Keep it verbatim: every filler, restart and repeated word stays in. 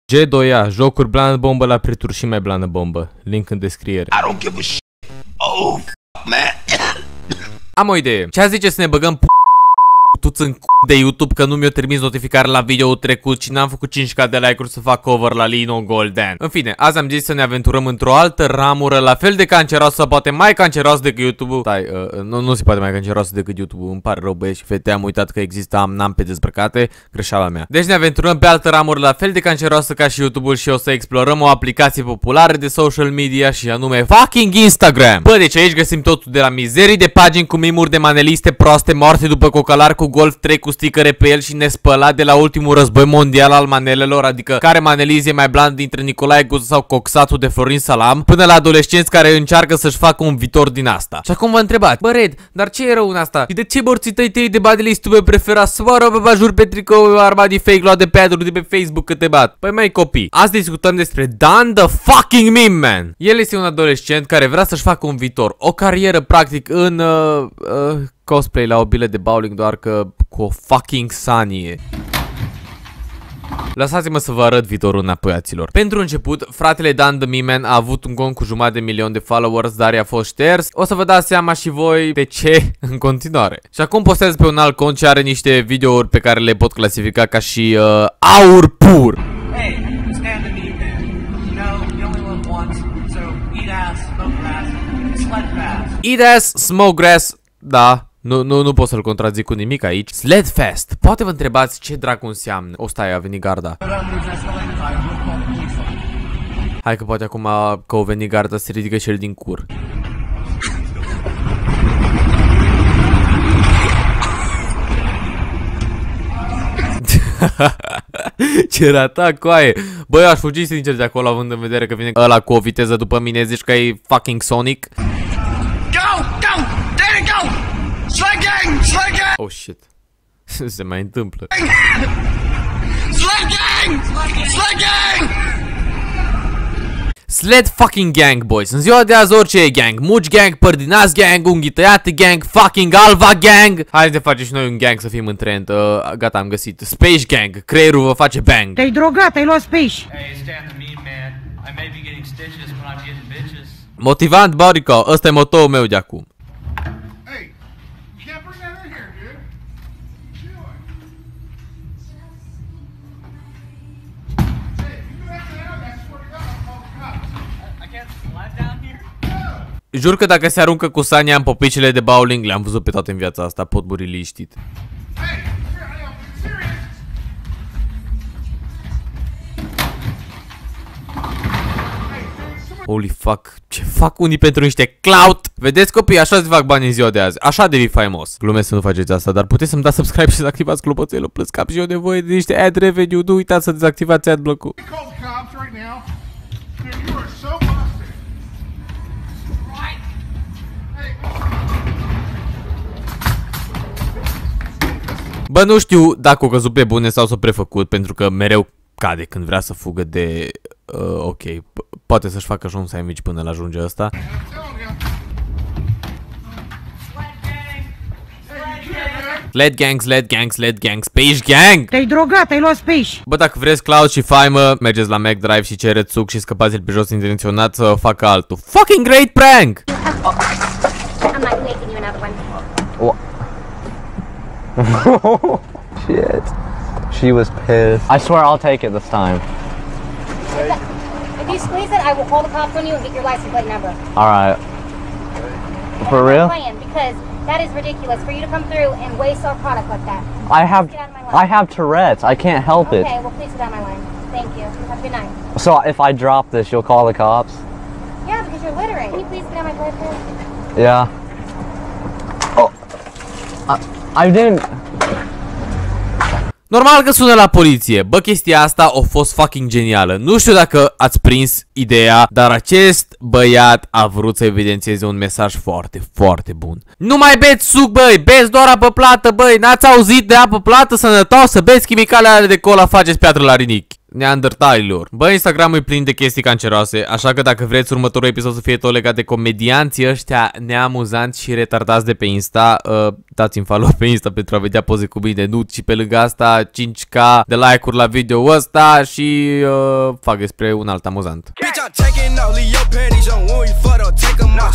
G doi A, jocuri blană bombă la preturi și mai blană bombă. Link în descriere. I don't give a shit. Oh, fuck, man. Am o idee. Ce zice să ne băgăm p*** tuți în c*** de YouTube că nu mi-o trimis notificare la video trecut și n-am făcut cinci K de like-uri să fac cover la Lino Golden. În fine, azi am zis să ne aventurăm într-o altă ramură la fel de canceroasă, poate mai canceroasă decât YouTube-ul. Stai, uh, nu, nu se poate mai canceroasă decât YouTube-ul. Îmi pare rău, băieți și fete, am uitat că există am n-am pe dezbrăcate, greșeala mea. Deci ne aventurăm pe altă ramură la fel de canceroasă ca și YouTube-ul și o să explorăm o aplicație populară de social media și anume fucking Instagram. Bă, deci aici găsim totul de la mizerii de pagini cu mimuri de maneliste proaste morte după cocalar cu Golf trei cu sticăre pe el și nespălat de la ultimul război mondial al manelelor, adică care manelizie mai bland dintre Nicolae Guză sau coxatul de Florin Salam, până la adolescenți care încearcă să-și facă un viitor din asta. Și acum vă întrebați, bă Red, dar ce e rău în asta? Și de ce morții tăi tăi de badele tu prefera să moară pe bajur pe tricou armadii fake luat de pe ad-uri de pe Facebook că te bat? Păi mai copii, azi discutăm despre Dan the fucking Meme Man. El este un adolescent care vrea să-și facă un viitor, o carieră practic în uh, uh, cosplay la o bilă de bowling, doar că cu o fucking sanie. Lăsați-mă să vă arăt viitorul înapoiaților. Pentru început, fratele Dan the Meme Man a avut un cont cu jumătate de milion de followers, dar i-a fost șters. O să vă dați seama și voi de ce în continuare. Și acum postează pe un alt cont și are niște videouri pe care le pot clasifica ca și uh, aur pur. Hey, it's Dan the Meme Man. You know, you only live once, so eat ass, smoke grass, sled fast. Eat ass, smoke grass, da. Nu, nu, nu pot să-l contrazic cu nimic aici. Sledfest. Poate vă întrebați ce dracu înseamnă. O, stai, a venit garda. Hai că poate acum că o venit garda se ridică și el din cur. Ce rata coaie. Băi, aș fugi sincer de acolo având în vedere că vine ăla cu o viteză după mine. Zici că e fucking Sonic. Go, go, Danny, go. Sled gang, sled gang. Oh shit. Se mai întâmplă. Sled gang, sled gang. Sled fucking gang, boys. În ziua de azi orice e gang. Muci gang, părdinați gang, unghii tăiate gang, fucking alva gang. Hai să facem și noi un gang să fim în trend. Uh, gata, am găsit. Space gang, creierul vă face bang. Te-ai drogat, ai luat space. Hey, it's Dan the Meme Man. I may be getting stitches, but I'm getting bitches. Motivant, Borico, ăsta e motoul meu de acum. Hey, you can't bring that in here, dude. What you doing? Hey, you can have that out, I swear to God, I'll call the cops. I can't slide down here? Jur că dacă se aruncă cu Sania în popicile de bowling, le-am văzut pe toate în viața asta, pot muri liniștit. Hey, here, I'm serious. Holy fuck, ce fac unii pentru niște clout? Vedeți copii, așa se fac bani în ziua de azi, așa devii faimos. Glumesc să nu faceți asta, dar puteți să-mi dați subscribe și să activați clopoțelul, plus că am și eu nevoie de niște ad revenue. Nu uitați să dezactivați adblock-ul. Call the cops right now. Dude, you are so busted. Right. Hey. Bă, nu știu dacă o căzut pe bune sau s-o prefăcut, pentru că mereu cade când vrea să fugă de... Uh, ok, poate să-și facă și un sandwich până la ajunge ăsta. Sled gang, sled gang, sled gang, space gang! Te-ai drogat, ai luat space. Bă, dacă vreți cloud și faimă, mergeți la McDrive și cereți suc și scăpați-l pe jos intenționat să facă altul. Fucking great prank! I'm not making you another one. Shit. She was pissed. I swear I'll take it this time. If you squeeze it, I will call the cops on you and get your license plate number. Alright. And For I'm not real? playing because that is ridiculous for you to come through and waste our product like that. I have Get out of my line. I have Tourette's. I can't help Okay, it. well please get out of my line. Thank you. Have a good night. So if I drop this, you'll call the cops? Yeah, because you're littering. Can you please get out of my driveway? Yeah. Oh. I, I didn't. Normal că sună la poliție. Bă, chestia asta a fost fucking genială. Nu știu dacă ați prins ideea, dar acest băiat a vrut să evidențieze un mesaj foarte, foarte bun. Nu mai beți suc, băi, beți doar apă plată, băi. N-ați auzit de apă plată sănătoasă? Beți chimicalele ale de cola, faceți piatră la rinichi. neandertalilor. Bă, Instagramul e plin de chestii canceroase, așa că dacă vreți următorul episod să fie tot legat de comedianții ăștia neamuzanți și retardați de pe Insta, uh, dați-mi follow pe Insta pentru a vedea poze cu mine nude și pe lângă asta cinci K de like-uri la video ăsta și uh, fac despre un alt amuzant.